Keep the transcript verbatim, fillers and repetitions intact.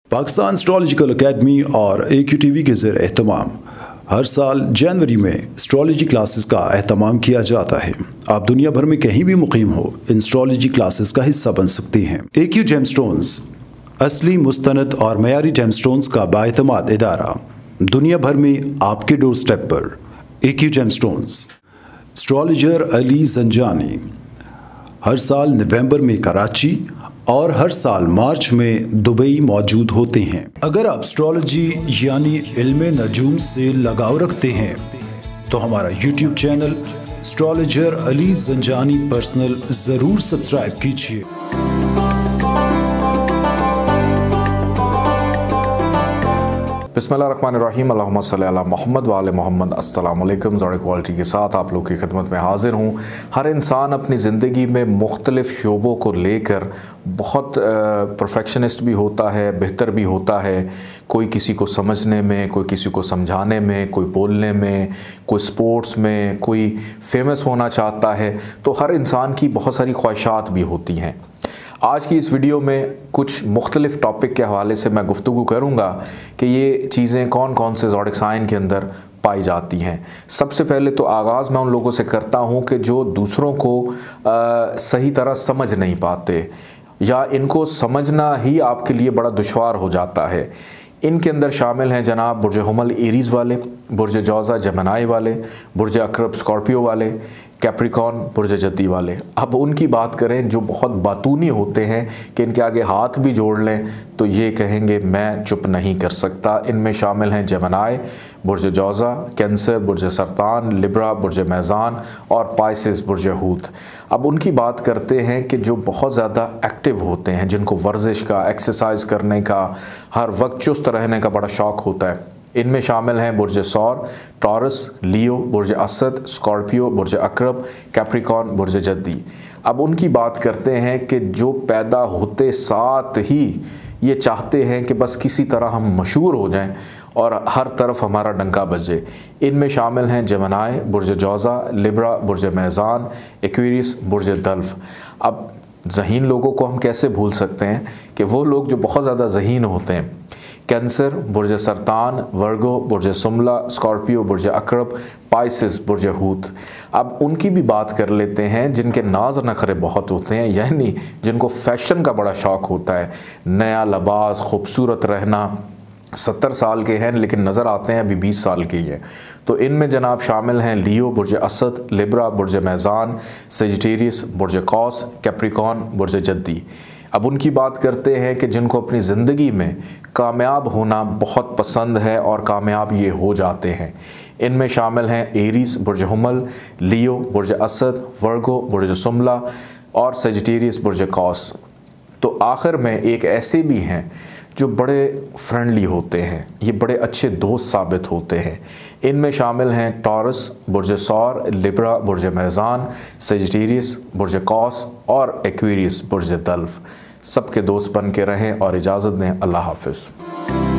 Pakistan astrological academy और ए Q T V के ज़ेर एहतमाम हर साल जनवरी में एस्ट्रोलॉजी क्लासेस का एहतमाम किया जाता है। आप दुनिया भर में कहीं भी मुकीम हो, इन एस्ट्रोलॉजी क्लासेस का हिस्सा बन सकते हैं। ए क्यू जेमस्टोन्स असली, मुस्तनद और मयारी जेमस्टोन्स का बाएतमाद इदारा दुनिया भर में आपके डोर स्टेप पर। A Q gemstones. Astrologer Ali Zanjani हर साल नवंबर में कराची और हर साल मार्च में दुबई मौजूद होते हैं। अगर आप एस्ट्रोलॉजी यानी इल्मे नजूम से लगाव रखते हैं तो हमारा YouTube channel astrologer Ali Zanjani personal ज़रूर सब्सक्राइब कीजिए। बिस्मिल्लाहिर्रहमानिर्रहीम, अल्लाहुम्मा सल्ली अला मोहम्मद व आले मोहम्मद। अस्सलाम वालेकुम। ज़ोरे क्वालिटी के साथ आप लोग की खिदमत में हाजिर हूँ। हर इंसान अपनी ज़िंदगी में मुख्तलिफ़ शोबों को लेकर बहुत परफेक्शनिस्ट भी होता है, बेहतर भी होता है। कोई किसी को समझने में, कोई किसी को समझाने में, कोई बोलने में, कोई स्पोर्ट्स में, कोई फेमस होना चाहता है। तो हर इंसान की बहुत सारी ख्वाहिशात भी होती हैं। आज की इस वीडियो में कुछ मुख्तलिफ़ टॉपिक के हवाले से मैं गुफ्तगू करूँगा कि ये चीज़ें कौन कौन से ज़ोडिक साइन के अंदर पाई जाती हैं। सबसे पहले तो आगाज़ मैं उन लोगों से करता हूँ कि जो दूसरों को आ, सही तरह समझ नहीं पाते या इनको समझना ही आपके लिए बड़ा दुश्वार हो जाता है। इनके अंदर शामिल हैं जनाब बुर्ज हुमल एरीज़ वाले, बुर्ज जौज़ा जेमिनी वाले, बुर्ज अकरब स्कॉर्पियो वाले, कैप्रिकॉर्न बुर्ज जद्दी वाले। अब उनकी बात करें जो बहुत बातूनी होते हैं कि इनके आगे हाथ भी जोड़ लें तो ये कहेंगे मैं चुप नहीं कर सकता। इनमें शामिल हैं जेमिनी, बुर्ज जौज़ा, कैंसर, बुर्ज सरतान, लिब्रा, बुर्ज मेज़ान और पाइसिस बुर्ज हूत। अब उनकी बात करते हैं कि जो बहुत ज़्यादा एक्टिव होते हैं, जिनको वर्जिश का, एक्सरसाइज करने का, हर वक्त चुस्त रहने का बड़ा शौक़ होता है। इनमें शामिल हैं बुर्ज सौर, टॉरस, लियो, बुर्ज असद, स्कॉर्पियो, बुर्ज अकरब, कैप्रिकॉर्न, बुर्ज जद्दी। अब उनकी बात करते हैं कि जो पैदा होते साथ ही ये चाहते हैं कि बस किसी तरह हम मशहूर हो जाएं और हर तरफ हमारा डंका बजे। इनमें शामिल हैं जेमिनी, बुर्ज जौज़ा, लिब्रा, बुर्ज मेज़ान, एक्वेरियस, बुर्ज दल्फ। अब ज़हीन लोगों को हम कैसे भूल सकते हैं कि वो लोग जो बहुत ज़्यादा ज़हीन होते हैं। कैंसर, बुर्ज सरतान, वर्गो, बुर्ज सुमला, स्कॉर्पियो, बुर्ज अकरब, पाइसिस, बुर्ज हूत। अब उनकी भी बात कर लेते हैं जिनके नाज नखरे बहुत होते हैं, यानी जिनको फैशन का बड़ा शौक़ होता है, नया लिबास, खूबसूरत रहना। सत्तर साल के हैं लेकिन नज़र आते हैं अभी बीस साल के ही हैं। तो इनमें जनाब शामिल हैं लियो, बुर्ज असद, लिब्रा, बुर्ज मेज़ान, सेजिटेरियस, बुर्ज कौस, कैप्रिकॉर्न, बुर्ज जद्दी। अब उनकी बात करते हैं कि जिनको अपनी ज़िंदगी में कामयाब होना बहुत पसंद है और कामयाब ये हो जाते हैं। इनमें शामिल हैं एरीज़, बुर्ज हुमल, लियो, बुर्ज असद, वर्गो, बुर्ज सुमला और सेजिटेरियस, बुर्ज कौस। तो आखिर में एक ऐसे भी हैं जो बड़े फ्रेंडली होते हैं, ये बड़े अच्छे दोस्त साबित होते हैं। इनमें शामिल हैं टॉरस, बुर्ज सौर, लिब्रा, बुर्ज मेज़ान, सेजिटेरियस, बुर्ज कौस और एक्वेरियस, बुर्ज दल्फ। सबके दोस्त बन के रहें और इजाज़त दें। अल्लाह हाफ़िज़।